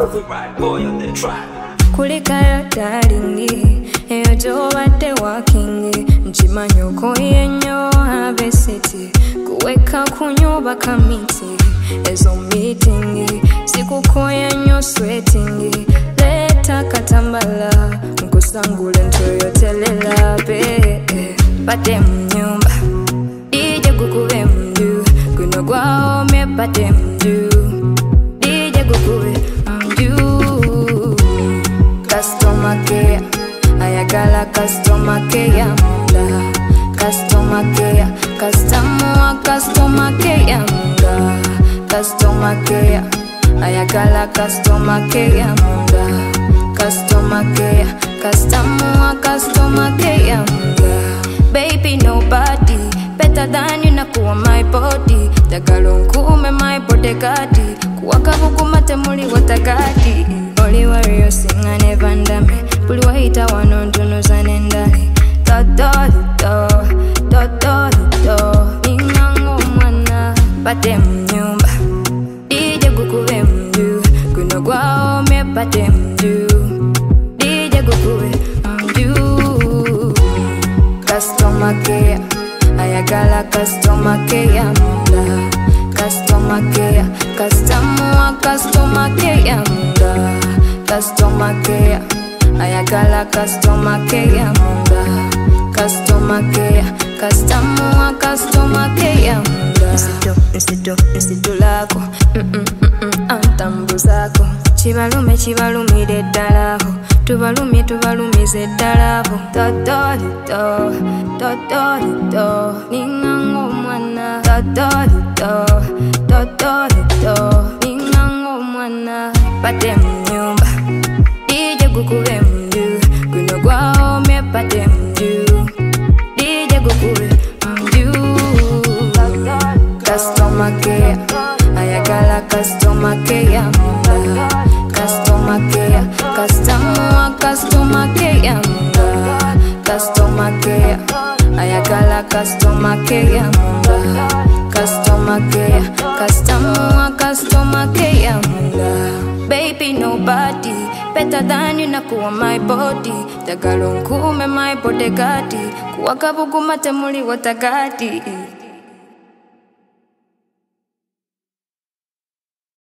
right boy on the track. Kulikaya darling, eyo jobadde walking. Nchimanyoko yenyo have city. Kuweka kunyuba kamiti. Ezo meeting, sikukoya nyo sweating. Leta katambala, nkusangule ntoyo telela be. Bate mnyumba, DJ gukube mju. Kuno gwa ome bate mju. DJ gukube mju. Customer care, ayagala customer care munda. Customer care, customer care munda. Customer care, ayagala customer care munda. Customer care, customer care munda. Baby nobody better than you nakuwa my body. Tagalo nkume my bodyguard. Kuwakabuku mate muli watagadi. Oli warrior singa nevandame. Puli wahita wanontuno zanendali. Do Mingango mwana bate mnyumba. DJ gukube mju. Kuno gwa ome bate mju. DJ gukube mju. Customer care, ayagala customer care munda. Customer care, customer care munda. Customer care, ayagala customer care munda. Customer care, customer care munda. Nsido lako, antambu zako. Chibalumire ddalaho. Tubalumize ddalaho. Do Ningango mwana. Do Ningango mwana. Bate mnyumba, DJ gukube mju. Kuno gwa ome bate mju. DJ gukube mju. Customer care, ayagala customer care munda. Customer care, customer care munda. Customer care, ayagala customer care munda. Customer care, customer care munda. Baby nobody better than you nakuwa my body. Tagalo nkume my bodyguard. Kuwakabuku mate muli watagadi.